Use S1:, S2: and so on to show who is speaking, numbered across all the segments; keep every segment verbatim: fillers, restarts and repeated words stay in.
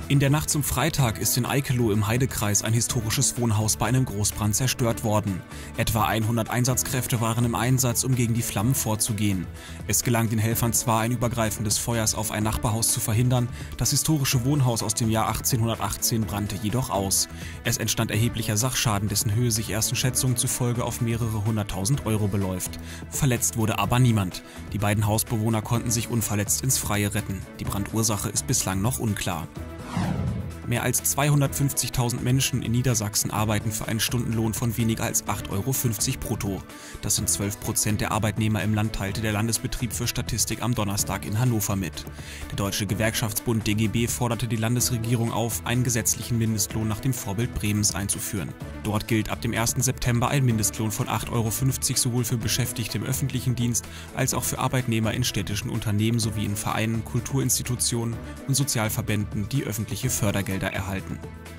S1: In der Nacht zum Freitag ist in Eikeloh im Heidekreis ein historisches Wohnhaus bei einem Großbrand zerstört worden. Etwa hundert Einsatzkräfte waren im Einsatz, um gegen die Flammen vorzugehen. Es gelang den Helfern zwar, ein Übergreifen des Feuers auf ein Nachbarhaus zu verhindern, das historische Wohnhaus aus dem Jahr achtzehnhundertachtzehn brannte jedoch aus. Es entstand erheblicher Sachschaden, dessen Höhe sich ersten Schätzungen zufolge auf mehrere hunderttausend Euro beläuft. Verletzt wurde aber niemand. Die beiden Hausbewohner konnten sich unverletzt ins Freie retten. Die Brandursache ist bislang noch unklar. Mehr als zweihundertfünfzigtausend Menschen in Niedersachsen arbeiten für einen Stundenlohn von weniger als acht Euro fünfzig brutto. Das sind zwölf Prozent der Arbeitnehmer im Land, teilte der Landesbetrieb für Statistik am Donnerstag in Hannover mit. Der Deutsche Gewerkschaftsbund D G B forderte die Landesregierung auf, einen gesetzlichen Mindestlohn nach dem Vorbild Bremens einzuführen. Dort gilt ab dem ersten September ein Mindestlohn von acht Euro fünfzig sowohl für Beschäftigte im öffentlichen Dienst als auch für Arbeitnehmer in städtischen Unternehmen sowie in Vereinen, Kulturinstitutionen und Sozialverbänden, die öffentliche Fördergelder erhalten.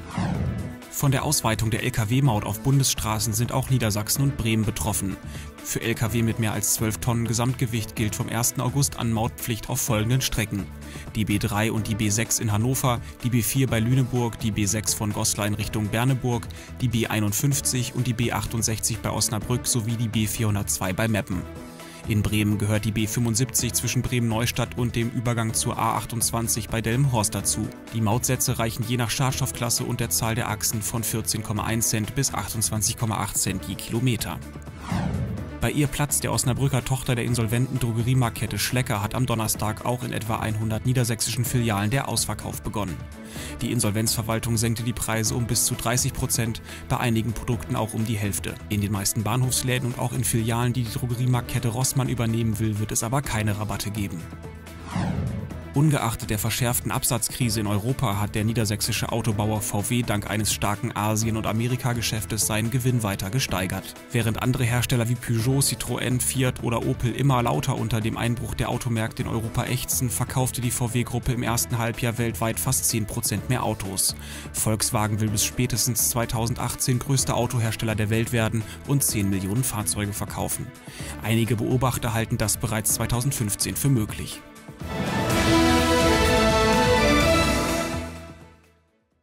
S1: Von der Ausweitung der L K W-Maut auf Bundesstraßen sind auch Niedersachsen und Bremen betroffen. Für L K W mit mehr als zwölf Tonnen Gesamtgewicht gilt vom ersten August an Mautpflicht auf folgenden Strecken: die B drei und die B sechs in Hannover, die B vier bei Lüneburg, die B sechs von Goslar in Richtung Berneburg, die B einundfünfzig und die B achtundsechzig bei Osnabrück sowie die B vierhundertzwei bei Meppen. In Bremen gehört die B fünfundsiebzig zwischen Bremen-Neustadt und dem Übergang zur A achtundzwanzig bei Delmenhorst dazu. Die Mautsätze reichen je nach Schadstoffklasse und der Zahl der Achsen von vierzehn Komma eins Cent bis achtundzwanzig Komma acht Cent je Kilometer. Bei ihr Platz, der Osnabrücker Tochter der insolventen Drogeriemarktkette Schlecker, hat am Donnerstag auch in etwa hundert niedersächsischen Filialen der Ausverkauf begonnen. Die Insolvenzverwaltung senkte die Preise um bis zu dreißig Prozent, bei einigen Produkten auch um die Hälfte. In den meisten Bahnhofsläden und auch in Filialen, die die Drogeriemarktkette Rossmann übernehmen will, wird es aber keine Rabatte geben. Ungeachtet der verschärften Absatzkrise in Europa hat der niedersächsische Autobauer V W dank eines starken Asien- und Amerikageschäftes seinen Gewinn weiter gesteigert. Während andere Hersteller wie Peugeot, Citroën, Fiat oder Opel immer lauter unter dem Einbruch der Automärkte in Europa ächzen, verkaufte die V W-Gruppe im ersten Halbjahr weltweit fast zehn Prozent mehr Autos. Volkswagen will bis spätestens zweitausendachtzehn größter Autohersteller der Welt werden und zehn Millionen Fahrzeuge verkaufen. Einige Beobachter halten das bereits zweitausendfünfzehn für möglich.